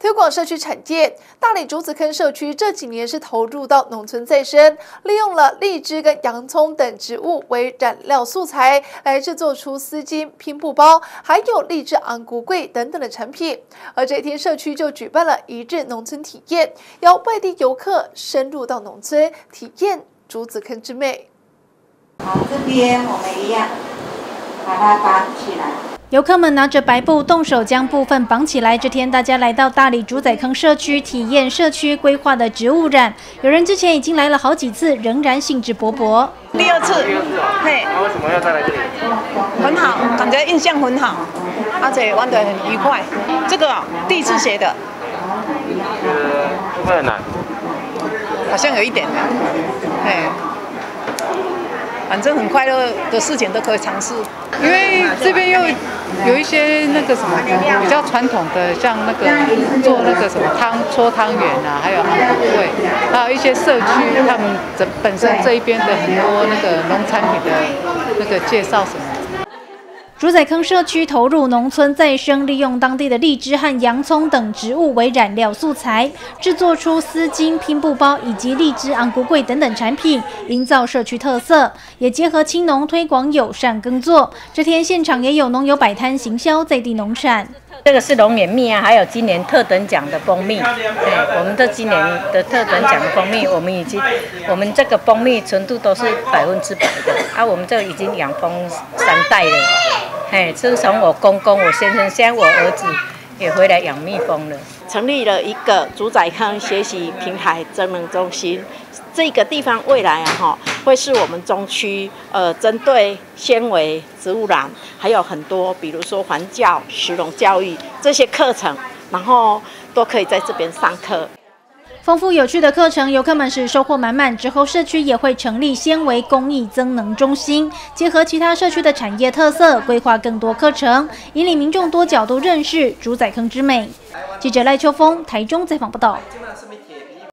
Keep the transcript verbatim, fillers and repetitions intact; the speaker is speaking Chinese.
推广社区产业，大里竹子坑社区这几年是投入到农村再生，利用了荔枝跟洋葱等植物为染料素材，来制作出丝巾、拼布包，还有荔枝昂菇柜等等的产品。而这天社区就举办了一日农村体验，邀外地游客深入到农村体验竹子坑之美。 好，这边我们一样把它绑起来。 游客们拿着白布，动手将部分绑起来。这天，大家来到大里竹仔坑社区体验社区规划的植物染。有人之前已经来了好几次，仍然兴致勃勃。 第二次， 第二次啊？嘿，那为什么要再来这里？ 很好，感觉印象很好，而且玩得很愉快。这个、啊、第一次学的， 觉得会不会很难？ 好像有一点的，嘿。 反正很快乐的事情都可以尝试， 因为这边又有一些那个什么比较传统的，像那个做那个什么汤搓汤圆啊，还有昂菇柜，还有一些社区他们这本身这一边的很多那个农产品的那个介绍什么。 竹仔坑社区投入农村再生，利用当地的荔枝和洋葱等植物为染料素材，制作出丝巾、拼布包以及荔枝昂菇柜等等产品，营造社区特色，也结合青农推广友善耕作。这天现场也有农友摆摊行销在地农产。 这个是龙眼蜜啊，还有今年特等奖的蜂蜜。哎，我们这今年的特等奖的蜂蜜，我们已经，我们这个蜂蜜纯度都是百分之百的啊。我们这已经养蜂三代了。哎，自从我公公、我先生，现在我儿子也回来养蜜蜂了。 成立了一个竹仔坑学习平台增能中心。 这个地方未来啊，哈，会是我们中区呃，针对纤维、植物染，还有很多，比如说环教、食农教育这些课程，然后都可以在这边上课。 丰富有趣的课程，游客们是收获满满。之后，社区也会成立纤维工艺增能中心，结合其他社区的产业特色，规划更多课程，引领民众多角度认识竹仔坑之美。记者赖秋峰台中采访报道。